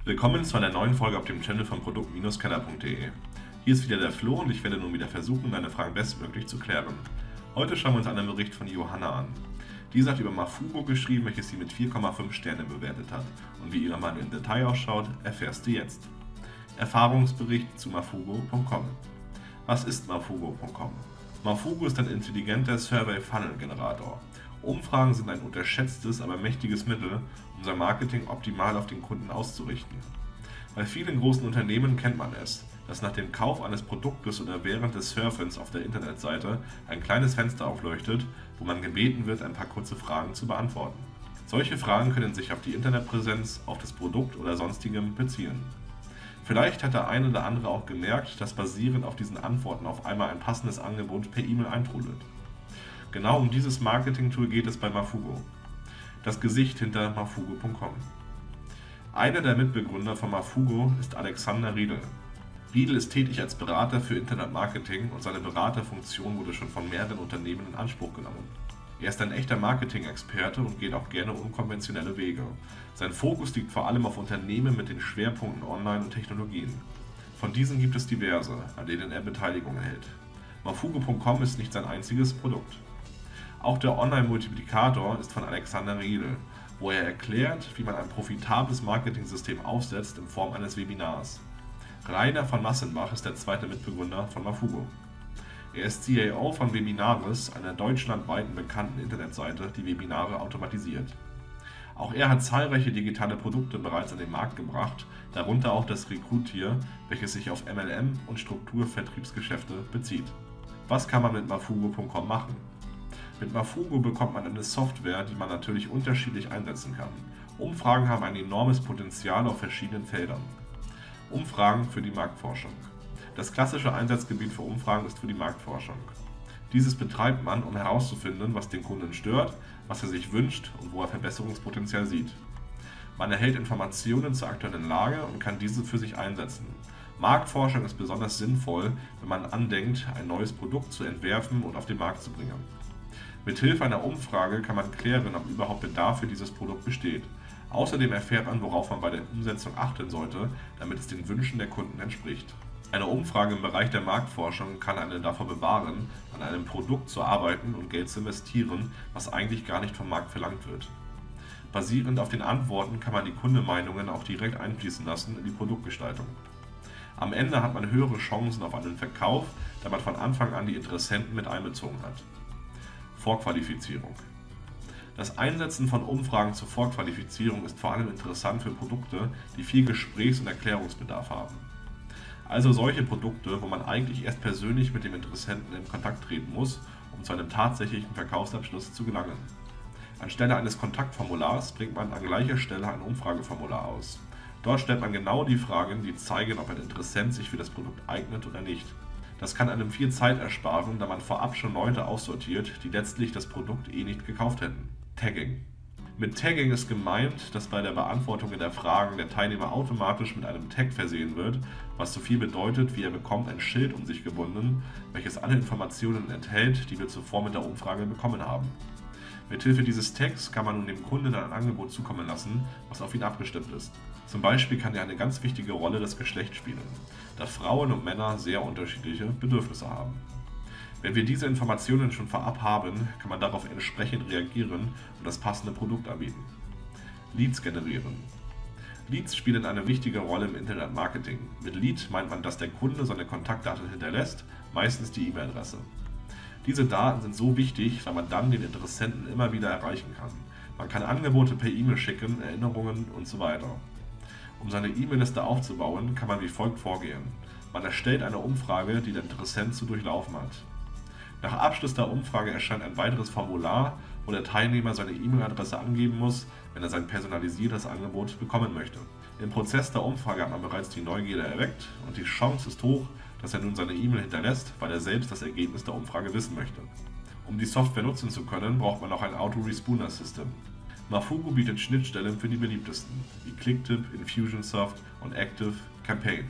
Willkommen zu einer neuen Folge auf dem Channel von produkt-kenner.de. Hier ist wieder der Flo und ich werde nun wieder versuchen, deine Fragen bestmöglich zu klären. Heute schauen wir uns einen Bericht von Johanna an. Diese hat über Mafugo geschrieben, welches sie mit 4,5 Sternen bewertet hat. Und wie ihre Meinung im Detail ausschaut, erfährst du jetzt. Erfahrungsbericht zu mafugo.com. Was ist mafugo.com? Mafugo ist ein intelligenter Survey-Funnel-Generator. Umfragen sind ein unterschätztes, aber mächtiges Mittel, um sein Marketing optimal auf den Kunden auszurichten. Bei vielen großen Unternehmen kennt man es, dass nach dem Kauf eines Produktes oder während des Surfens auf der Internetseite ein kleines Fenster aufleuchtet, wo man gebeten wird, ein paar kurze Fragen zu beantworten. Solche Fragen können sich auf die Internetpräsenz, auf das Produkt oder sonstigem beziehen. Vielleicht hat der eine oder andere auch gemerkt, dass basierend auf diesen Antworten auf einmal ein passendes Angebot per E-Mail eintrudelt. Genau um dieses Marketing-Tool geht es bei Mafugo. Das Gesicht hinter mafugo.com. Einer der Mitbegründer von Mafugo ist Alexander Riedel. Riedel ist tätig als Berater für Internetmarketing und seine Beraterfunktion wurde schon von mehreren Unternehmen in Anspruch genommen. Er ist ein echter Marketing-Experte und geht auch gerne unkonventionelle Wege. Sein Fokus liegt vor allem auf Unternehmen mit den Schwerpunkten Online und Technologien. Von diesen gibt es diverse, an denen er Beteiligung erhält. Mafugo.com ist nicht sein einziges Produkt. Auch der Online-Multiplikator ist von Alexander Riedel, wo er erklärt, wie man ein profitables Marketing-System aufsetzt in Form eines Webinars. Rainer von Massenbach ist der zweite Mitbegründer von Mafugo. Er ist CIO von Webinaris, einer deutschlandweiten bekannten Internetseite, die Webinare automatisiert. Auch er hat zahlreiche digitale Produkte bereits an den Markt gebracht, darunter auch das Recruitier, welches sich auf MLM und Strukturvertriebsgeschäfte bezieht. Was kann man mit Mafugo.com machen? Mit Mafugo bekommt man eine Software, die man natürlich unterschiedlich einsetzen kann. Umfragen haben ein enormes Potenzial auf verschiedenen Feldern. Umfragen für die Marktforschung. Das klassische Einsatzgebiet für Umfragen ist für die Marktforschung. Dieses betreibt man, um herauszufinden, was den Kunden stört, was er sich wünscht und wo er Verbesserungspotenzial sieht. Man erhält Informationen zur aktuellen Lage und kann diese für sich einsetzen. Marktforschung ist besonders sinnvoll, wenn man andenkt, ein neues Produkt zu entwerfen und auf den Markt zu bringen. Mithilfe einer Umfrage kann man klären, ob überhaupt Bedarf für dieses Produkt besteht. Außerdem erfährt man, worauf man bei der Umsetzung achten sollte, damit es den Wünschen der Kunden entspricht. Eine Umfrage im Bereich der Marktforschung kann einen davor bewahren, an einem Produkt zu arbeiten und Geld zu investieren, was eigentlich gar nicht vom Markt verlangt wird. Basierend auf den Antworten kann man die Kundenmeinungen auch direkt einfließen lassen in die Produktgestaltung. Am Ende hat man höhere Chancen auf einen Verkauf, da man von Anfang an die Interessenten mit einbezogen hat. Vorqualifizierung. Das Einsetzen von Umfragen zur Vorqualifizierung ist vor allem interessant für Produkte, die viel Gesprächs- und Erklärungsbedarf haben. Also solche Produkte, wo man eigentlich erst persönlich mit dem Interessenten in Kontakt treten muss, um zu einem tatsächlichen Verkaufsabschluss zu gelangen. Anstelle eines Kontaktformulars bringt man an gleicher Stelle ein Umfrageformular aus. Dort stellt man genau die Fragen, die zeigen, ob ein Interessent sich für das Produkt eignet oder nicht. Das kann einem viel Zeit ersparen, da man vorab schon Leute aussortiert, die letztlich das Produkt nicht gekauft hätten. Tagging. Mit Tagging ist gemeint, dass bei der Beantwortung der Fragen der Teilnehmer automatisch mit einem Tag versehen wird, was so viel bedeutet, wie er bekommt ein Schild um sich gebunden, welches alle Informationen enthält, die wir zuvor mit der Umfrage bekommen haben. Mithilfe dieses Tags kann man nun dem Kunden ein Angebot zukommen lassen, was auf ihn abgestimmt ist. Zum Beispiel kann er eine ganz wichtige Rolle das Geschlecht spielen, da Frauen und Männer sehr unterschiedliche Bedürfnisse haben. Wenn wir diese Informationen schon vorab haben, kann man darauf entsprechend reagieren und das passende Produkt anbieten. Leads generieren. Leads spielen eine wichtige Rolle im Internetmarketing. Mit Lead meint man, dass der Kunde seine Kontaktdaten hinterlässt, meistens die E-Mail-Adresse. Diese Daten sind so wichtig, weil man dann den Interessenten immer wieder erreichen kann. Man kann Angebote per E-Mail schicken, Erinnerungen und so weiter. Um seine E-Mail-Liste aufzubauen, kann man wie folgt vorgehen. Man erstellt eine Umfrage, die der Interessent zu durchlaufen hat. Nach Abschluss der Umfrage erscheint ein weiteres Formular, wo der Teilnehmer seine E-Mail-Adresse angeben muss, wenn er sein personalisiertes Angebot bekommen möchte. Im Prozess der Umfrage hat man bereits die Neugierde erweckt und die Chance ist hoch, dass er nun seine E-Mail hinterlässt, weil er selbst das Ergebnis der Umfrage wissen möchte. Um die Software nutzen zu können, braucht man auch ein Auto-Responder-System. Mafugo bietet Schnittstellen für die beliebtesten, wie Clicktip, Infusionsoft und Active Campaign.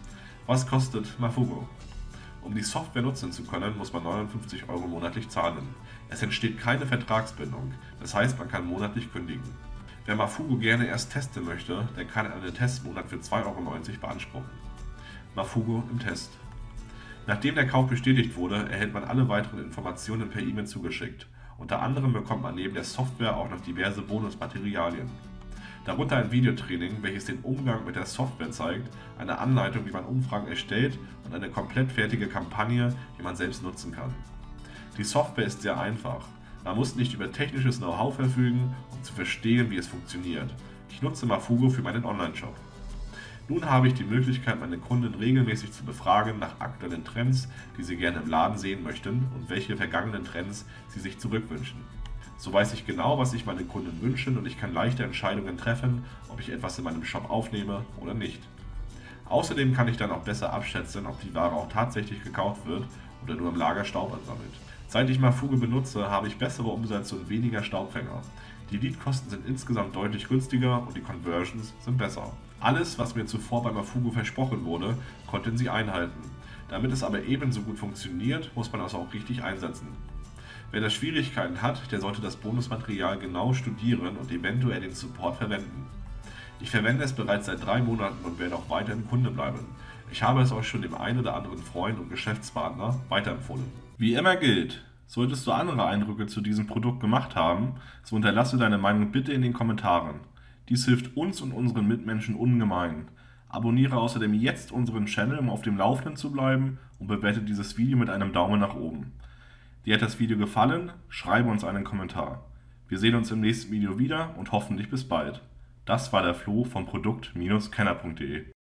Was kostet Mafugo? Um die Software nutzen zu können, muss man 59 € monatlich zahlen. Es entsteht keine Vertragsbindung, das heißt, man kann monatlich kündigen. Wer Mafugo gerne erst testen möchte, der kann einen Testmonat für 2,90 € beanspruchen. Mafugo im Test. Nachdem der Kauf bestätigt wurde, erhält man alle weiteren Informationen per E-Mail zugeschickt. Unter anderem bekommt man neben der Software auch noch diverse Bonusmaterialien. Darunter ein Videotraining, welches den Umgang mit der Software zeigt, eine Anleitung, wie man Umfragen erstellt und eine komplett fertige Kampagne, die man selbst nutzen kann. Die Software ist sehr einfach. Man muss nicht über technisches Know-how verfügen, um zu verstehen, wie es funktioniert. Ich nutze Mafugo für meinen Online-Shop. Nun habe ich die Möglichkeit, meine Kunden regelmäßig zu befragen nach aktuellen Trends, die sie gerne im Laden sehen möchten und welche vergangenen Trends sie sich zurückwünschen. So weiß ich genau, was sich meine Kunden wünschen und ich kann leichte Entscheidungen treffen, ob ich etwas in meinem Shop aufnehme oder nicht. Außerdem kann ich dann auch besser abschätzen, ob die Ware auch tatsächlich gekauft wird oder nur im Lager Staub ansammelt. Seit ich Mafugo benutze, habe ich bessere Umsätze und weniger Staubfänger. Die Leadkosten sind insgesamt deutlich günstiger und die Conversions sind besser. Alles, was mir zuvor bei Mafugo versprochen wurde, konnten sie einhalten. Damit es aber ebenso gut funktioniert, muss man es auch richtig einsetzen. Wer da Schwierigkeiten hat, der sollte das Bonusmaterial genau studieren und eventuell den Support verwenden. Ich verwende es bereits seit 3 Monaten und werde auch weiterhin Kunde bleiben. Ich habe es auch schon dem einen oder anderen Freund und Geschäftspartner weiterempfohlen. Wie immer gilt, solltest du andere Eindrücke zu diesem Produkt gemacht haben, so hinterlasse deine Meinung bitte in den Kommentaren. Dies hilft uns und unseren Mitmenschen ungemein. Abonniere außerdem jetzt unseren Channel, um auf dem Laufenden zu bleiben, und bewerte dieses Video mit einem Daumen nach oben. Dir hat das Video gefallen? Schreibe uns einen Kommentar. Wir sehen uns im nächsten Video wieder und hoffentlich bis bald. Das war der Flo von Produkt-Kenner.de.